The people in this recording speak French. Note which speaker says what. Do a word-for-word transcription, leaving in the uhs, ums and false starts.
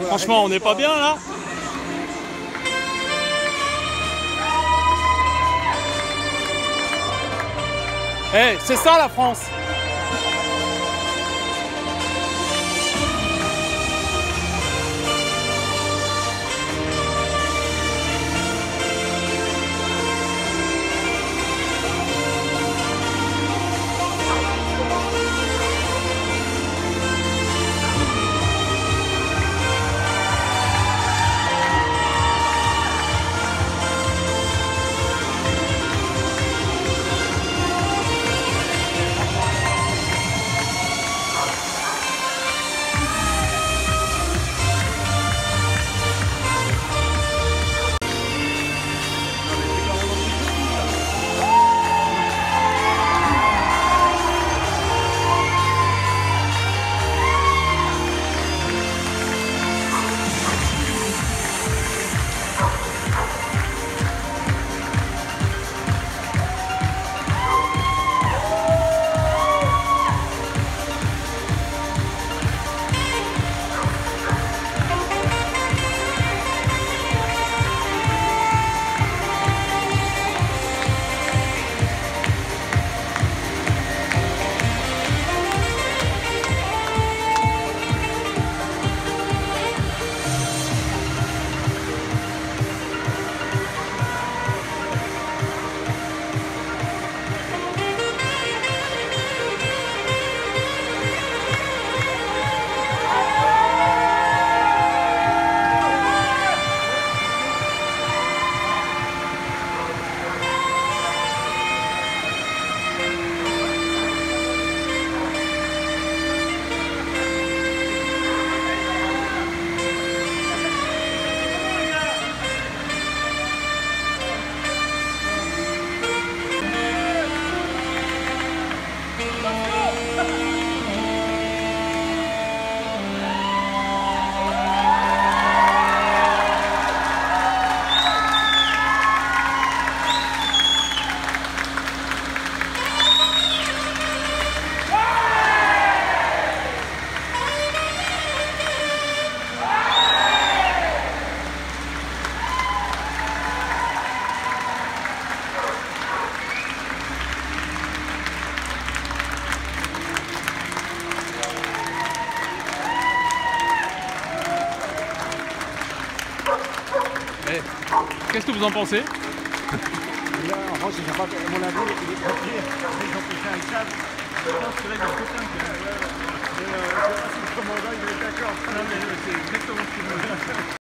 Speaker 1: Franchement, on n'est pas bien là. Eh, hey, c'est ça la France.
Speaker 2: Hey, qu'est-ce que vous en pensez?
Speaker 3: Là, en France, ils n'ont pas mon avis, il est copié, ils ont pris un câble. Je pense que là, il y a quelqu'un qui a... Et euh, je sais pas si le commandant, il est d'accord. Non, mais c'est exactement ce que je veux.